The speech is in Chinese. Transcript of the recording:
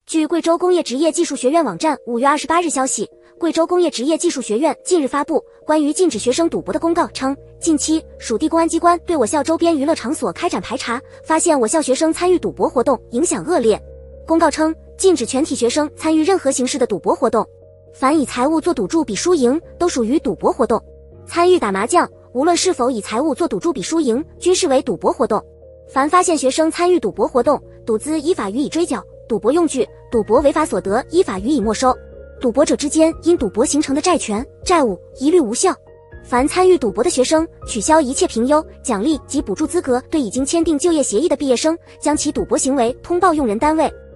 据贵州工业职业技术学院网站5月28日消息，贵州工业职业技术学院近日发布关于禁止学生赌博的公告称，近期属地公安机关对我校周边娱乐场所开展排查，发现我校学生参与赌博活动，影响恶劣。公告称，禁止全体学生参与任何形式的赌博活动，凡以财物做赌注比输赢，都属于赌博活动。参与打麻将，无论是否以财物做赌注比输赢，均视为赌博活动。凡发现学生参与赌博活动，赌资依法予以追缴，赌博用具、赌博违法所得依法予以没收。赌博者之间因赌博形成的债权、债务一律无效。凡参与赌博的学生，取消一切评优、奖励及补助资格，对已经签订就业协议的毕业生，将其赌博行为通报用人单位。